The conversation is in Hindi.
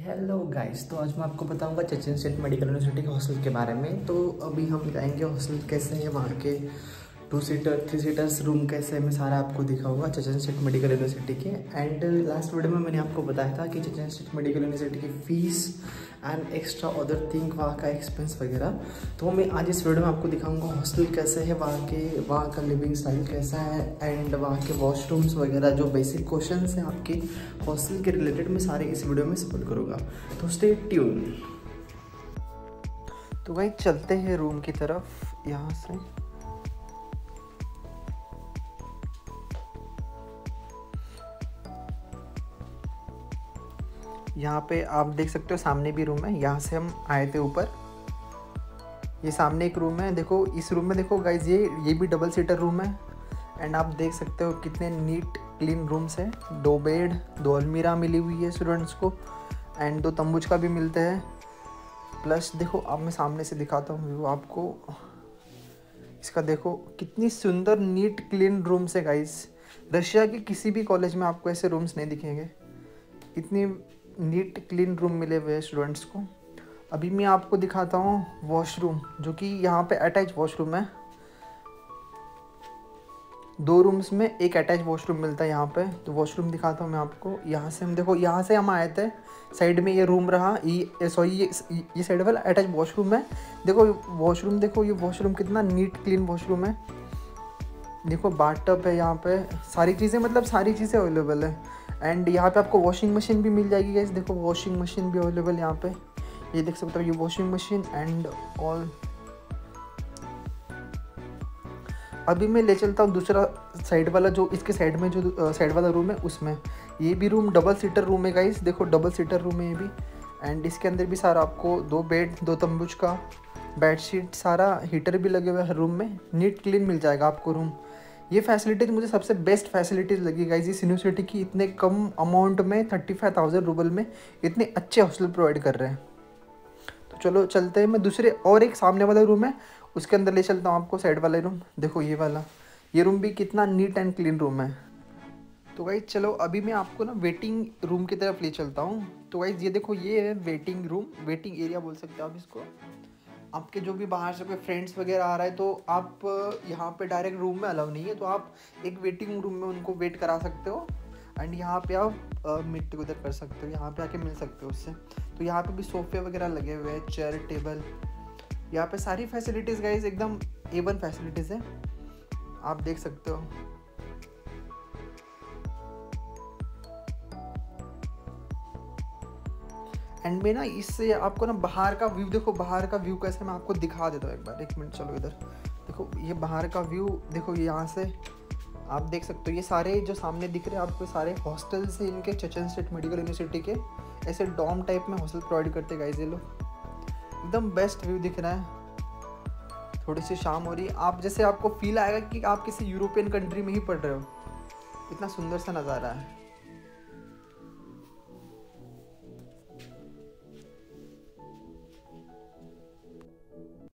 हेलो गाइस, तो आज मैं आपको बताऊंगा सचिन स्टेट मेडिकल यूनिवर्सिटी के हॉस्टल के बारे में। तो अभी हम जाएंगे हॉस्टल कैसे है, वहाँ के 2 सीटर 3 सीटर्स रूम कैसे है, मैं सारा आपको दिखाऊंगा सचिन स्टेट मेडिकल यूनिवर्सिटी के। एंड लास्ट वीडियो में मैंने आपको बताया था कि सचिन स्टेट मेडिकल यूनिवर्सिटी की fees and extra other thing, वहाँ का एक्सपेंस वगैरह। तो मैं आज इस वीडियो में आपको दिखाऊंगा हॉस्टल कैसे है, वहाँ का लिविंग स्टाइल कैसा है एंड वहाँ के वॉशरूम्स वगैरह, जो बेसिक क्वेश्चंस हैं आपके हॉस्टल के रिलेटेड, मैं सारे इस वीडियो में सपोर्ट करूँगा। तो स्टे ट्यून। तो भाई चलते हैं रूम की तरफ यहाँ से। यहाँ पे आप देख सकते हो सामने भी रूम है, यहाँ से हम आए थे ऊपर। ये सामने एक रूम है, देखो इस रूम में देखो गाइज, ये भी डबल सीटर रूम है। एंड आप देख सकते हो कितने नीट क्लीन रूम्स है। 2 बेड, 2 अलमीरा मिली हुई है स्टूडेंट्स को एंड 2 तंबूज का भी मिलते हैं। प्लस देखो अब मैं सामने से दिखाता हूँ व्यू आपको इसका। देखो कितनी सुंदर नीट क्लीन रूम्स है गाइज। रशिया के किसी भी कॉलेज में आपको ऐसे रूम्स नहीं दिखेंगे, इतनी नीट क्लीन रूम मिले हुए हैं स्टूडेंट्स को। अभी मैं आपको दिखाता हूँ वॉशरूम, जो कि यहाँ पे अटैच वॉशरूम है। 2 रूम्स में एक अटैच वॉशरूम मिलता है यहाँ पे। तो वॉशरूम दिखाता हूँ मैं आपको। यहाँ से हम देखो, यहाँ से हम आए थे, साइड में ये रूम रहा, ये साइड वाला अटैच वॉशरूम है। देखो वॉशरूम, देखो ये वॉशरूम कितना नीट क्लीन वॉशरूम है। देखो बाथटब है यहाँ पे, सारी चीज़ें, मतलब सारी चीज़ें अवेलेबल है। एंड यहाँ पे आपको वॉशिंग मशीन भी मिल जाएगी गाइस। देखो वॉशिंग मशीन भी अवेलेबल यहाँ पे, ये देख सकते हो, ये वॉशिंग मशीन एंड ऑल। अभी मैं ले चलता हूँ दूसरा साइड वाला, जो इसके साइड में जो साइड वाला रूम है उसमें। ये भी रूम डबल सीटर रूम है गाइस, देखो डबल सीटर रूम है ये भी। एंड इसके अंदर भी सारा आपको 2 बेड, 2 तंबूज का, बेडशीट, सारा हीटर भी लगे हुए हैं रूम में। नीट क्लीन मिल जाएगा आपको रूम। ये फैसिलिटीज़ मुझे सबसे बेस्ट फैसिलिटीज़ लगी गाइस इस यूनिवर्सिटी की। इतने कम अमाउंट में 35,000 रूबल में इतने अच्छे हॉस्टल प्रोवाइड कर रहे हैं। तो चलो चलते हैं। मैं दूसरे और एक सामने वाला रूम है उसके अंदर ले चलता हूँ आपको, साइड वाला रूम। देखो ये वाला, ये रूम भी कितना नीट एंड क्लीन रूम है। तो गाइज चलो अभी मैं आपको ना वेटिंग रूम की तरफ ले चलता हूँ। तो गाइज ये देखो, ये है वेटिंग रूम, वेटिंग एरिया बोल सकते हो आप इसको। आपके जो भी बाहर से कोई फ्रेंड्स वगैरह आ रहा है तो आप यहाँ पे डायरेक्ट रूम में अलाउ नहीं है, तो आप एक वेटिंग रूम में उनको वेट करा सकते हो। एंड यहाँ पे आप मीट टुगेदर कर सकते हो, यहाँ पे आके मिल सकते हो उससे। तो यहाँ पे भी सोफे वगैरह लगे हुए हैं, चेयर टेबल, यहाँ पे सारी फैसिलिटीज़ गाइज एकदम A1 फैसिलिटीज़ है, आप देख सकते हो। एंड में ना इससे आपको ना बाहर का व्यू, देखो बाहर का व्यू कैसे, मैं आपको दिखा देता हूँ एक बार, 1 मिनट चलो इधर। देखो ये बाहर का व्यू, देखो ये यहाँ से आप देख सकते हो। ये सारे जो सामने दिख रहे हैं आपको, सारे हॉस्टल्स हैं इनके, सचिन स्टेट मेडिकल यूनिवर्सिटी के। ऐसे डॉम टाइप में हॉस्टल प्रोवाइड करते गाइस ये लोग। एकदम बेस्ट व्यू दिख रहा है। थोड़ी सी शाम हो रही है, आप जैसे आपको फील आएगा कि आप किसी यूरोपियन कंट्री में ही पढ़ रहे हो, इतना सुंदर सा नज़ारा है।